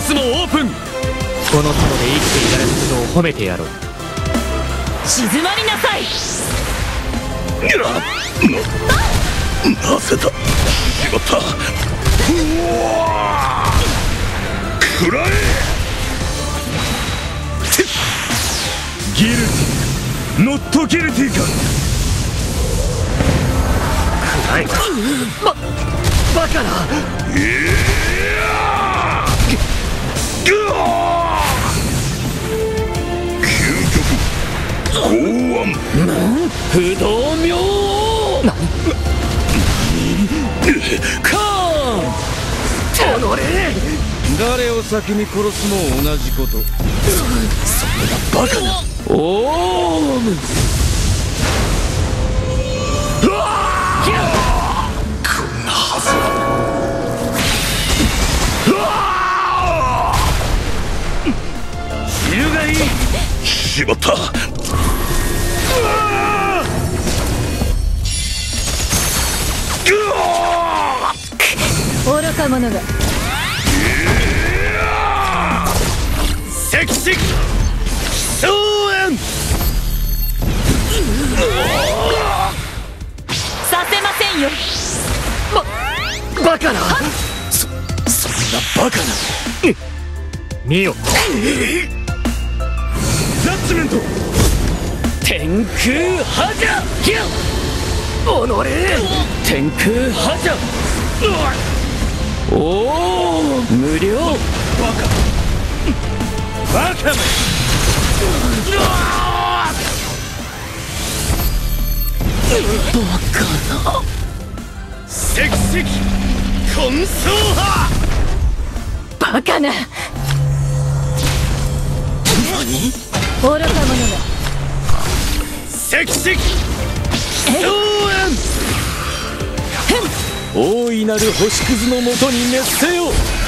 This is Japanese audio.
スモオープン。この友で生きていられることを褒めてやろう。 静まりなさい。 なぜだ。しまった。くらえ。ギルティノットギルティか。くらえ。バカな。究極剛腕不動明王。カーン。 誰を先に殺すも同じこと。そんなバカな。 オーム。 こんなはずは。汁がいい。しまった。 愚か者が。 赤色総炎。 させませんよ。 バカな。そんなバカな。 見よ。 ジャッジメント。 天空覇者。天空覇者。おお、無料。 バカめ。赤色混走派。 バカな。愚か者が。 赤色総炎。 大いなる星屑のもとに熱せよ。